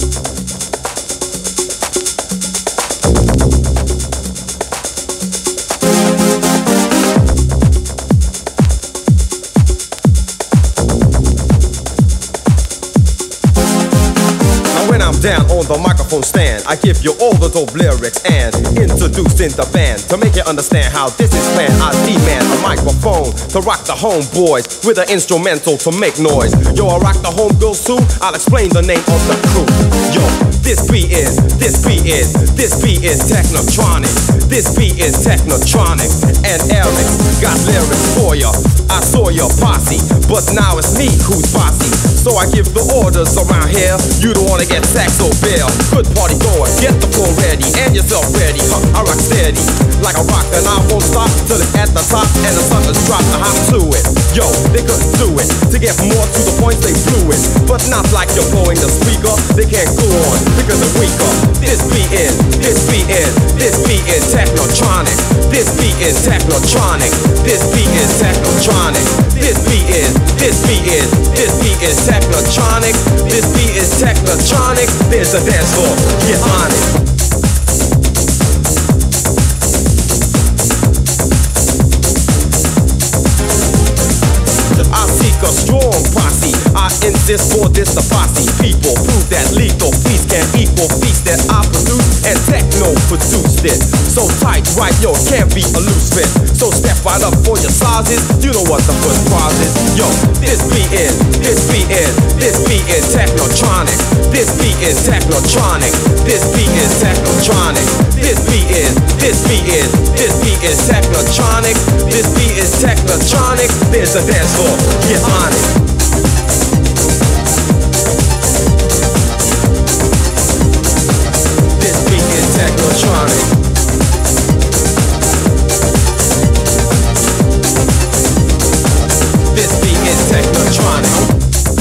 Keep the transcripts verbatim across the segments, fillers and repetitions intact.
Down on the microphone stand, I give you all the dope lyrics and introducing the band to make you understand how this is planned. I demand a microphone to rock the homeboys with an instrumental to make noise. Yo, I rock the homegirls too. I'll explain the name of the crew. Yo, this beat is, this beat is, this beat is Technotronic. This beat is Technotronic, and Eric got lyrics for ya. I saw your posse, but now it's me who's bossy. So I give the orders around here. You don't wanna get sacked, so bail. Good party goer, get the floor ready and yourself ready. Huh, I rock steady like a rock, and I won't stop till it's at the top and the sun is dropped. I hop to it. Yo, they couldn't do it. To get more to the point, they blew it, but not like you're blowing the speaker. They can't go on because they're weaker. This beat is, this beat is, this beat is Technotronic. This beat is Technotronic. This beat is Technotronic. This beat is, this beat is, this beat is Technotronic. This beat is Technotronic. There's a dance floor, get on it. I seek a strong posse. I insist for this the posse. People prove that lethal peace can equal feast that I produce and techno produced it. So tight, right, yo, it can't be a loose fit. So step right up for your sizes. You know what the first prize is. Yo, this beat is, this beat is, this beat is Technotronic. This beat is Technotronic. This beat is Technotronic. This beat is, this beat is, this beat is Technotronic. This beat is Technotronic. There's a dance floor, get on it. This beat is Technotronic. This beat is Technotronic.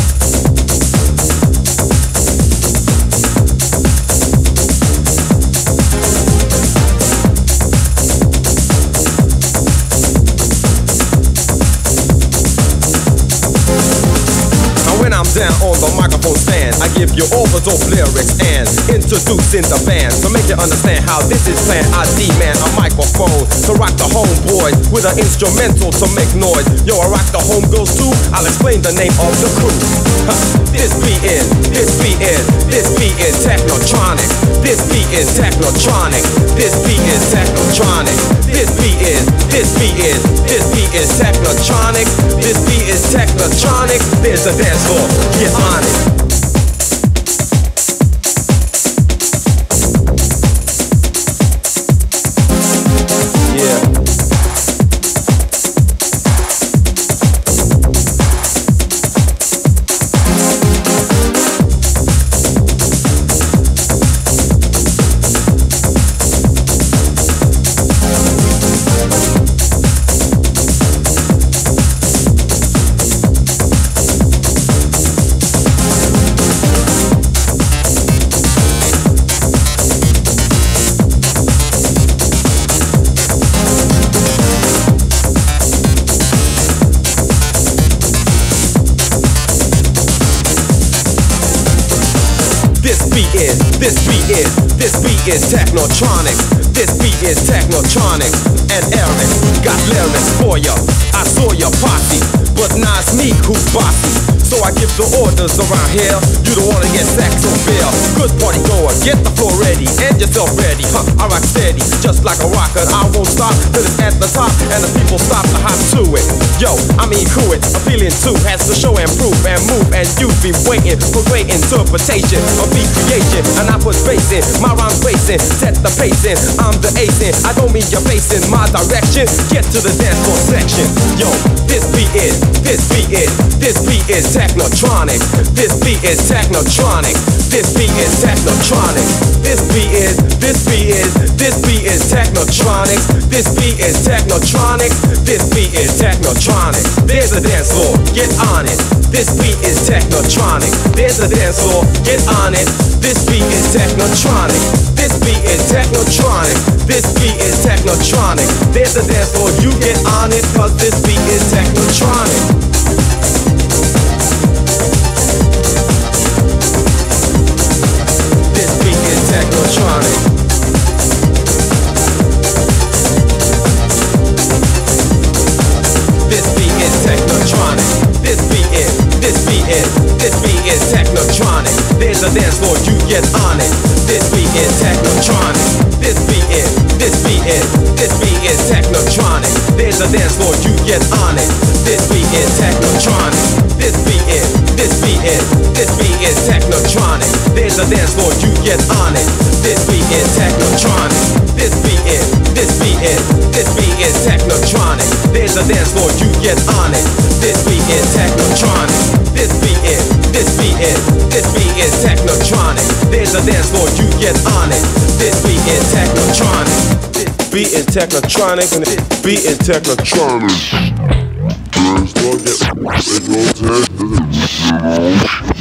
Down on the microphone stand, I give you all the dope lyrics and introducing the band to make you understand how this is planned. I demand a microphone to rock the homeboys with an instrumental to make noise. Yo, I rock the homegirls too. I'll explain the name of the crew. Huh. This beat is, this beat is, this beat is Technotronic. This beat is Technotronic. This beat is Technotronic. This beat is, this beat is, this beat is Technotronic. This beat is Technotronic. There's a dance floor. Get on it. This beat is, this beat is Technotronic. This beat is Technotronic. And Eric got lyrics for ya. I saw your posse, but now it's me who's bossy. So I give the orders around here. You don't wanna get sacked, so fair. Good party goer, get the floor ready and yourself ready. Huh, I rock steady, just like a rocker. I won't stop till it's at the top and the people stop to hop to it. Yo, I mean cool it. A feeling too has to show and prove and move, and you've been waiting for great interpretation of beat creation. And I put space in, my rhymes racing, set the pace in. I'm the ace in. I don't mean you're facing my direction. Get to the dance floor section. Yo, this beat is, this beat is, this beat is Technotronic. This beat is Technotronic. This beat is Technotronic. This beat is, this beat is, this beat is Technotronic. This beat is Technotronic. This beat is Technotronic. There's a dance floor, get on it. This beat is Technotronic. There's a dance floor, get on it. This beat is Technotronic. This beat is Technotronic. This beat is Technotronic. There's a dance floor, you get on it, cause this beat is Technotronic. There's a dance floor, you get on it. This beat is technotronic. This beat is, this beat is, this beat is technotronic. There's a dance floor, you get on it. This beat is technotronic. This beat is, this beat is, this beat is technotronic. There's a dance floor, you get on it. This beat is technotronic. This beat is, this beat is, this beat is technotronic. There's a dance floor, you get on it. This beat is technotronic. This beat is, this beat is, this beat is technotronic. There's a dance floor, you get on it. This beat is technotronic. This beat is technotronic and this beat is technotronic. Dance floor, get, it goes technotronic.